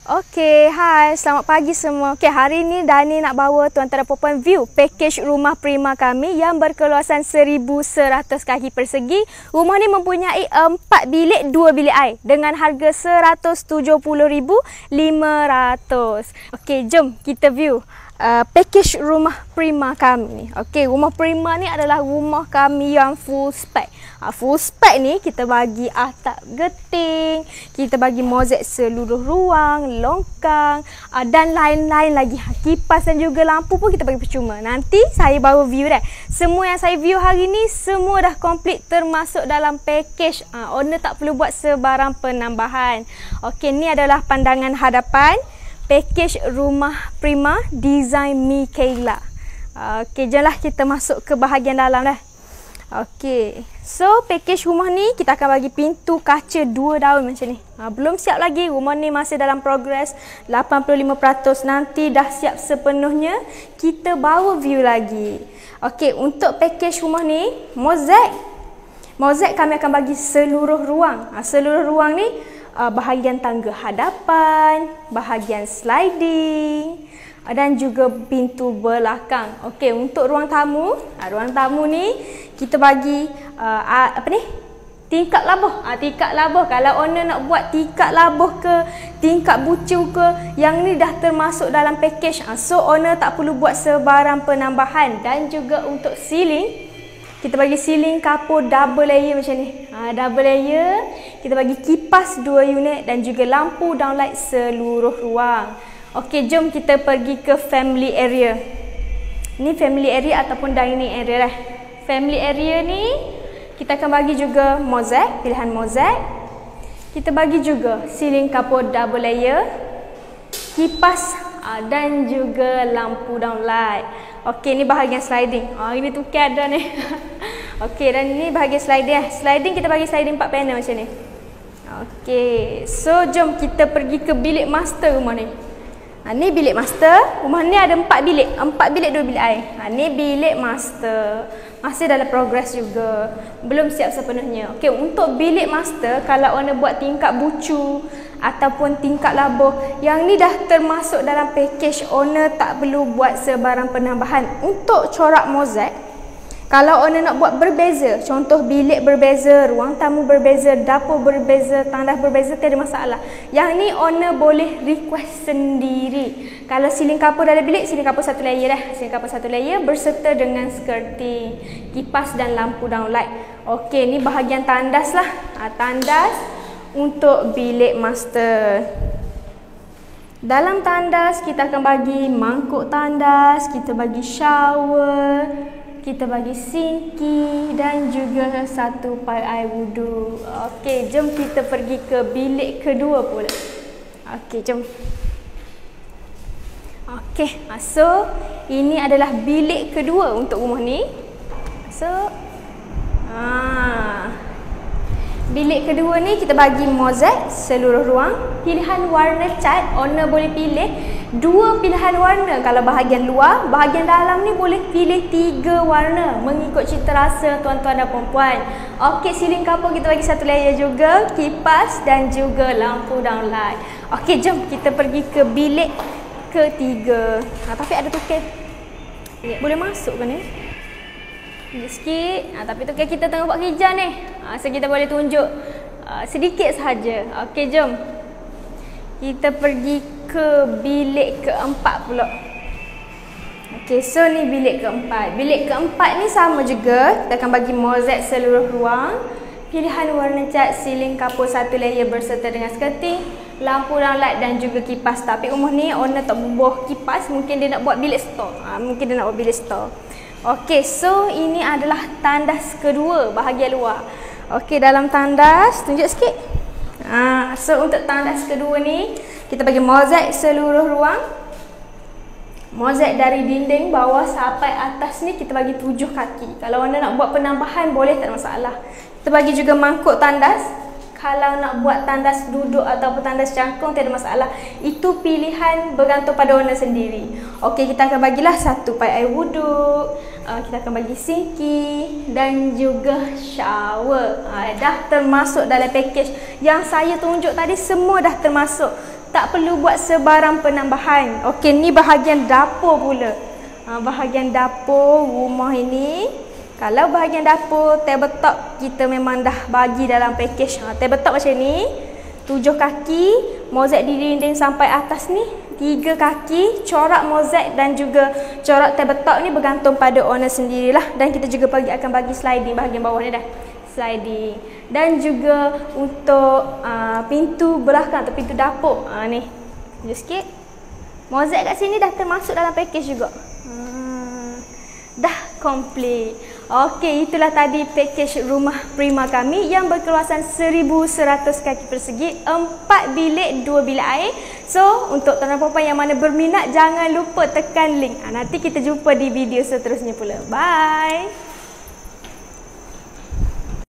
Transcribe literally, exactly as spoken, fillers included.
Okey, hai, selamat pagi semua. Okey, hari ini Dani nak bawa tuan-tuan dan puan-puan view pakej rumah prima kami yang berkeluasan seribu seratus kaki persegi. Rumah ni mempunyai empat bilik, dua bilik air dengan harga seratus tujuh puluh ribu lima ratus. Okey, jom kita view Uh, pakej rumah prima kami ni. Okey, rumah prima ni adalah rumah kami yang full spec. Uh, full spec ni kita bagi atap geting, kita bagi mozaik seluruh ruang, longkang uh, dan lain-lain lagi. Kipas dan juga lampu pun kita bagi percuma. Nanti saya bawa view dah. Semua yang saya view hari ni semua dah komplit termasuk dalam pakej. Uh, owner tak perlu buat sebarang penambahan. Okey, ni adalah pandangan hadapan pakej rumah prima design Michaela. Okey, jomlah kita masuk ke bahagian dalam dah. Okey, so pakej rumah ni kita akan bagi pintu kaca dua daun macam ni. Ha, belum siap lagi, rumah ni masih dalam progres lapan puluh lima peratus. Nanti dah siap sepenuhnya kita bawa view lagi. Okey, untuk pakej rumah ni mozaik. Mozaik kami akan bagi seluruh ruang. Ha, seluruh ruang ni Uh, bahagian tangga hadapan, bahagian sliding uh, dan juga pintu belakang. Okey, untuk ruang tamu, uh, ruang tamu ni kita bagi uh, uh, apa ni? Tingkap labuh. Uh, tingkap labuh. Kalau owner nak buat tingkap labuh ke, tingkap bucu ke, yang ni dah termasuk dalam pakej. Uh, so owner tak perlu buat sebarang penambahan. Dan juga untuk ceiling, kita bagi ceiling kapur double layer macam ni. Ha, double layer. Kita bagi kipas dua unit dan juga lampu downlight seluruh ruang. Okey, jom kita pergi ke family area. Ni family area ataupun dining area lah. Family area ni kita akan bagi juga mozaik, pilihan mozaik. Kita bagi juga ceiling kapur double layer, kipas ha, dan juga lampu downlight. Okey, ni bahagian sliding. Ah, ini tukar ada ni. Okey, dan ini bahagian sliding. Sliding kita bagi sliding empat panel macam ni. Okey, so jom kita pergi ke bilik master rumah ni. Ha, ni bilik master. Rumah ni ada empat bilik. Empat bilik, dua bilik air. Ha, ni bilik master. Masih dalam progres juga. Belum siap sepenuhnya. Okey, untuk bilik master, kalau owner buat tingkap bucu ataupun tingkap labuh, yang ni dah termasuk dalam pakej. Owner tak perlu buat sebarang penambahan. Untuk corak mozaik, kalau owner nak buat berbeza, contoh bilik berbeza, ruang tamu berbeza, dapur berbeza, tandas berbeza, tak ada masalah. Yang ni owner boleh request sendiri. Kalau ceiling kapur dalam bilik, ceiling kapur satu layer dah. Ceiling kapur satu layer berserta dengan skirting, kipas dan lampu downlight. Okey, ni bahagian tandas lah. Ha, tandas untuk bilik master. Dalam tandas kita akan bagi mangkuk tandas, kita bagi shower, kita bagi sinki dan juga satu pai air wudu. Okey, jom kita pergi ke bilik kedua pula. Okey, jom. Okey, so ini adalah bilik kedua untuk rumah ni. So, ah, bilik kedua ni kita bagi mozaik seluruh ruang. Pilihan warna cat, owner boleh pilih dua pilihan warna. Kalau bahagian luar, bahagian dalam ni boleh pilih tiga warna mengikut cita rasa tuan-tuan dan puan-puan. Okey, ceiling kapur kita bagi satu layer juga, kipas dan juga lampu downlight. Okey, jom kita pergi ke bilik ketiga. Ha, tapi ada tukar. Boleh masuk kan ni? Tunjuk sikit. Ha, tapi tukar kita tengah buat kerja ni. Ha, so kita boleh tunjuk uh, sedikit sahaja. Okey, jom. Kita pergi ke bilik keempat pula. Okey, so ni bilik keempat. Bilik keempat ni sama juga. Kita akan bagi mozaik seluruh ruang. Pilihan warna cat, ceiling kapur satu layer berserta dengan skirting, lampu downlight dan juga kipas. Tapi rumah ni owner tak bubuh kipas. Mungkin dia nak buat bilik store. Ha, mungkin dia nak buat bilik store. Okey, so ini adalah tandas kedua, bahagian luar. Okey, dalam tandas, tunjuk sikit. Ha, so untuk tandas kedua ni kita bagi mozaik seluruh ruang. Mozaik dari dinding bawah sampai atas ni kita bagi tujuh kaki. Kalau anda nak buat penambahan boleh, tak ada masalah. Kita bagi juga mangkuk tandas. Kalau nak buat tandas duduk ataupun tandas cangkung, tak ada masalah. Itu pilihan bergantung pada owner sendiri. Okey, kita akan bagilah satu pai air wuduk. Uh, kita akan bagi sinki dan juga shower. Uh, dah termasuk dalam pakej yang saya tunjuk tadi, semua dah termasuk. tak perlu buat sebarang penambahan. Okey, ni bahagian dapur pula. Ha, bahagian dapur rumah ini. Kalau bahagian dapur, tabletop kita memang dah bagi dalam package. Ha, tabletop macam ni, tujuh kaki, mozaik di dinding sampai atas ni, tiga kaki, corak mozaik dan juga corak tabletop ni bergantung pada owner sendirilah. Dan kita juga bagi, akan bagi sliding bahagian bawah ni dah. Sliding. Dan juga untuk uh, pintu belakang atau pintu dapur. Ha, ni, tunjuk sikit. Mozaik kat sini dah termasuk dalam package juga. Hmm, dah komplit. Okey, itulah tadi package rumah Prima kami yang berkeluasan seribu seratus kaki persegi, empat bilik, dua bilik air. So, untuk tuan-tuan puan yang mana berminat, jangan lupa tekan link. Ha, nanti kita jumpa di video seterusnya pula. Bye.